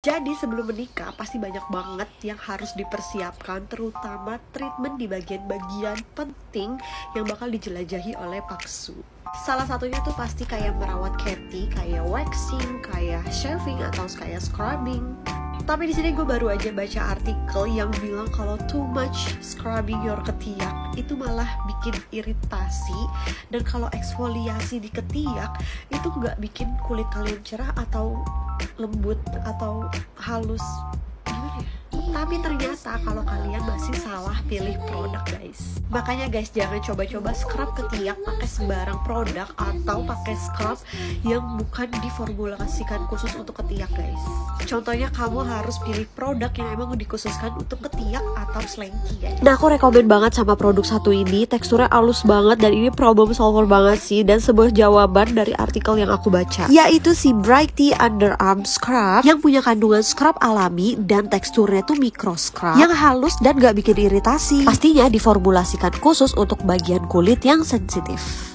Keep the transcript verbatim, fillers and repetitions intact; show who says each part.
Speaker 1: Jadi sebelum menikah pasti banyak banget yang harus dipersiapkan, terutama treatment di bagian-bagian penting yang bakal dijelajahi oleh Pak Soo. Salah satunya tuh pasti kayak merawat Katy, kayak waxing, kayak shaving atau kayak scrubbing. Tapi di sini gue baru aja baca artikel yang bilang kalau too much scrubbing your ketiak itu malah bikin iritasi, dan kalau eksfoliasi di ketiak itu nggak bikin kulit kalian cerah atau lembut atau halus. Gimana ya? Tapi ternyata kalau kalian masih salah pilih produk guys. Makanya guys, jangan coba-coba scrub ketiak pakai sembarang produk atau pakai scrub yang bukan diformulasikan khusus untuk ketiak guys. Contohnya kamu harus pilih produk yang emang dikhususkan untuk ketiak atau slanky guys. Nah, aku rekomen banget sama produk satu ini. Teksturnya halus banget dan ini problem solver banget sih, dan sebuah jawaban dari artikel yang aku baca, yaitu si Brighty Underarm Scrub yang punya kandungan scrub alami dan teksturnya tuh micro scrub yang halus dan gak bikin iritasi. Pastinya diformulasikan khusus untuk bagian kulit yang sensitif.